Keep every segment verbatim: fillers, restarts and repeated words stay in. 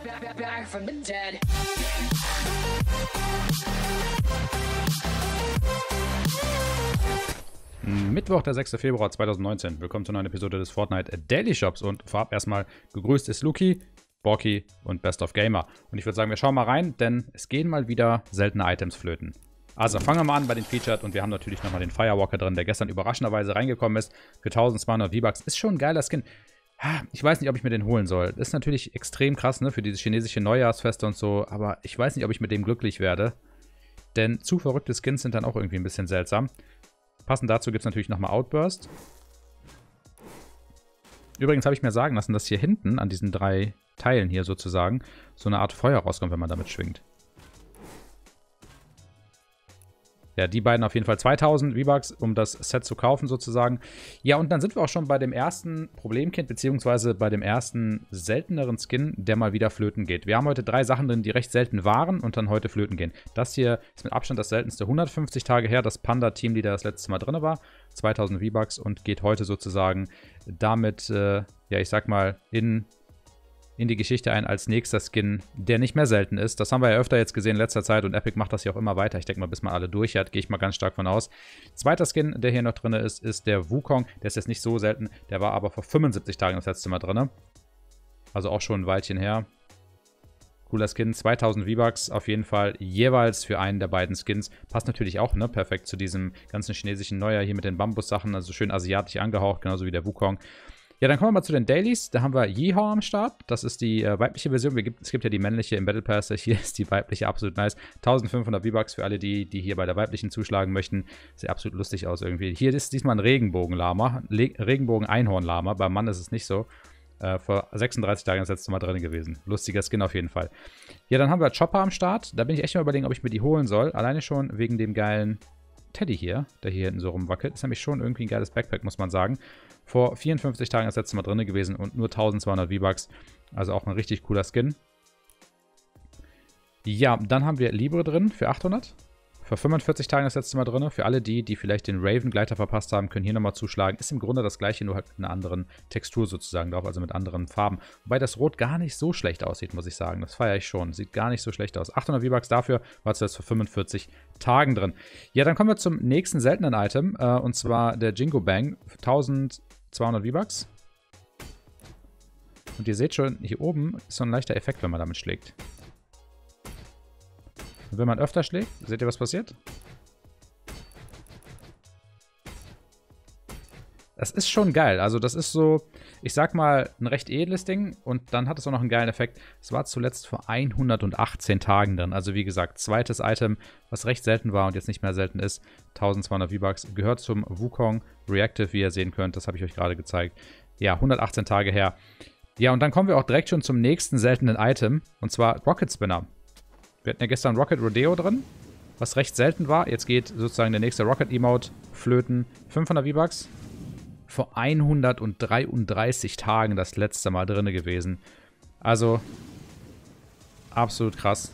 back, back from the dead. Mittwoch, der sechste Februar zweitausendneunzehn. Willkommen zur neuen Episode des Fortnite Daily Shops. Und vorab erstmal gegrüßt ist Luki, Borki und Best of Gamer. Und ich würde sagen, wir schauen mal rein, denn es gehen mal wieder seltene Items flöten. Also fangen wir mal an bei den Featured und wir haben natürlich nochmal den Firewalker drin, der gestern überraschenderweise reingekommen ist. Für eintausendzweihundert V-Bucks. Ist schon ein geiler Skin. Ich weiß nicht, ob ich mir den holen soll. Ist natürlich extrem krass, ne, für diese chinesische Neujahrsfeste und so. Aber ich weiß nicht, ob ich mit dem glücklich werde. Denn zu verrückte Skins sind dann auch irgendwie ein bisschen seltsam. Passend dazu gibt es natürlich nochmal Outburst. Übrigens habe ich mir sagen lassen, dass hier hinten an diesen drei Teilen hier sozusagen so eine Art Feuer rauskommt, wenn man damit schwingt. Ja, die beiden auf jeden Fall zweitausend V-Bucks, um das Set zu kaufen sozusagen. Ja, und dann sind wir auch schon bei dem ersten Problemkind, beziehungsweise bei dem ersten selteneren Skin, der mal wieder flöten geht. Wir haben heute drei Sachen drin, die recht selten waren und dann heute flöten gehen. Das hier ist mit Abstand das seltenste, hundertfünfzig Tage her, dass Panda Teamleader das letzte Mal drin war. zweitausend V-Bucks und geht heute sozusagen damit, äh, ja, ich sag mal, in... in die Geschichte ein als nächster Skin, der nicht mehr selten ist. Das haben wir ja öfter jetzt gesehen in letzter Zeit und Epic macht das ja auch immer weiter. Ich denke mal, bis man alle durch hat, gehe ich mal ganz stark von aus. Zweiter Skin, der hier noch drin ist, ist der Wukong. Der ist jetzt nicht so selten, der war aber vor fünfundsiebzig Tagen das letzte Mal drin. Also auch schon ein Weilchen her. Cooler Skin, zweitausend V-Bucks auf jeden Fall jeweils für einen der beiden Skins. Passt natürlich auch, ne, perfekt zu diesem ganzen chinesischen Neujahr hier mit den Bambus-Sachen, also schön asiatisch angehaucht, genauso wie der Wukong. Ja, dann kommen wir mal zu den Dailies. Da haben wir Yeehaw am Start. Das ist die äh, weibliche Version. Wir gibt, es gibt ja die männliche im Battle Pass. Hier ist die weibliche absolut nice. eintausendfünfhundert V-Bucks für alle, die, die hier bei der weiblichen zuschlagen möchten. Sieht absolut lustig aus irgendwie. Hier ist diesmal ein Regenbogen-Lama. Regenbogen-Einhorn-Lama. Beim Mann ist es nicht so. Äh, vor sechsunddreißig Tagen das letzte Mal drin gewesen. Lustiger Skin auf jeden Fall. Ja, dann haben wir Chopper am Start. Da bin ich echt mal überlegen, ob ich mir die holen soll. Alleine schon wegen dem geilen Teddy hier, der hier hinten so rumwackelt. Ist nämlich schon irgendwie ein geiles Backpack, muss man sagen. Vor vierundfünfzig Tagen das letzte Mal drin gewesen und nur eintausendzweihundert V-Bucks. Also auch ein richtig cooler Skin. Ja, dann haben wir Libre drin für achthundert. Vor fünfundvierzig Tagen das letzte Mal drin. Für alle die, die vielleicht den Raven-Gleiter verpasst haben, können hier nochmal zuschlagen. Ist im Grunde das gleiche, nur halt mit einer anderen Textur sozusagen drauf, also mit anderen Farben. Wobei das Rot gar nicht so schlecht aussieht, muss ich sagen. Das feiere ich schon. Sieht gar nicht so schlecht aus. achthundert V-Bucks dafür, war es jetzt vor fünfundvierzig Tagen drin. Ja, dann kommen wir zum nächsten seltenen Item. Äh, und zwar der Jingo Bang. eintausendzweihundert V-Bucks. Und ihr seht schon, hier oben ist so ein leichter Effekt, wenn man damit schlägt. Und wenn man öfter schlägt, seht ihr, was passiert? Das ist schon geil. Also das ist so, ich sag mal, ein recht edles Ding. Und dann hat es auch noch einen geilen Effekt. Es war zuletzt vor hundertachtzehn Tagen drin. Also wie gesagt, zweites Item, was recht selten war und jetzt nicht mehr selten ist. eintausendzweihundert V-Bucks. Gehört zum Wukong Reactive, wie ihr sehen könnt. Das habe ich euch gerade gezeigt. Ja, hundertachtzehn Tage her. Ja, und dann kommen wir auch direkt schon zum nächsten seltenen Item. Und zwar Rocket Spinner. Wir hatten ja gestern Rocket Rodeo drin, was recht selten war. Jetzt geht sozusagen der nächste Rocket Emote flöten. fünfhundert V-Bucks. Vor hundertdreiunddreißig Tagen das letzte Mal drin gewesen. Also, absolut krass.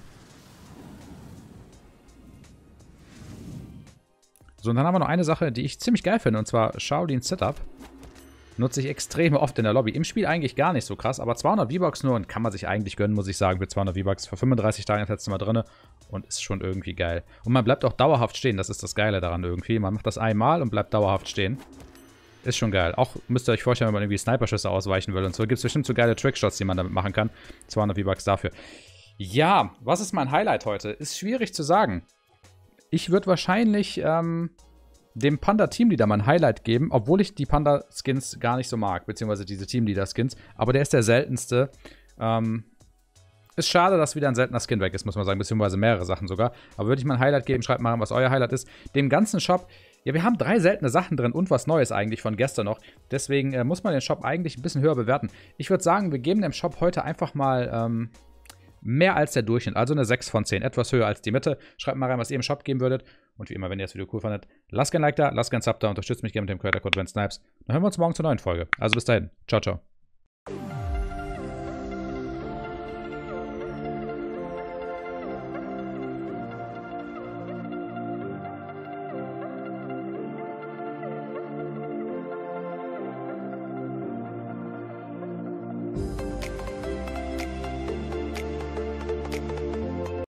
So, und dann haben wir noch eine Sache, die ich ziemlich geil finde, und zwar Shaolin Setup. Nutze ich extrem oft in der Lobby. Im Spiel eigentlich gar nicht so krass, aber zweihundert V-Bucks nur und kann man sich eigentlich gönnen, muss ich sagen, für zweihundert V-Bucks. Vor fünfunddreißig Tagen das letzte Mal drin und ist schon irgendwie geil. Und man bleibt auch dauerhaft stehen, das ist das Geile daran irgendwie. Man macht das einmal und bleibt dauerhaft stehen. Ist schon geil. Auch müsst ihr euch vorstellen, wenn man irgendwie Sniperschüsse ausweichen will und so. Gibt es bestimmt so geile Trickshots, die man damit machen kann. zweihundert V-Bucks dafür. Ja, was ist mein Highlight heute? Ist schwierig zu sagen. Ich würde wahrscheinlich, ähm... dem Panda-Teamleader mal ein Highlight geben, obwohl ich die Panda-Skins gar nicht so mag, beziehungsweise diese Teamleader-Skins, aber der ist der seltenste. Ähm, ist schade, dass wieder ein seltener Skin weg ist, muss man sagen, beziehungsweise mehrere Sachen sogar. Aber würde ich mal ein Highlight geben, schreibt mal, was euer Highlight ist. Dem ganzen Shop, ja, wir haben drei seltene Sachen drin und was Neues eigentlich von gestern noch. Deswegen äh, muss man den Shop eigentlich ein bisschen höher bewerten. Ich würde sagen, wir geben dem Shop heute einfach mal ähm, mehr als der Durchschnitt, also eine sechs von zehn, etwas höher als die Mitte. Schreibt mal rein, was ihr im Shop geben würdet. Und wie immer, wenn ihr das Video cool fandet, lasst gerne ein Like da, lasst gerne ein Sub da, unterstützt mich gerne mit dem Creator-Code VenSnipes. Dann hören wir uns morgen zur neuen Folge. Also bis dahin. Ciao, ciao.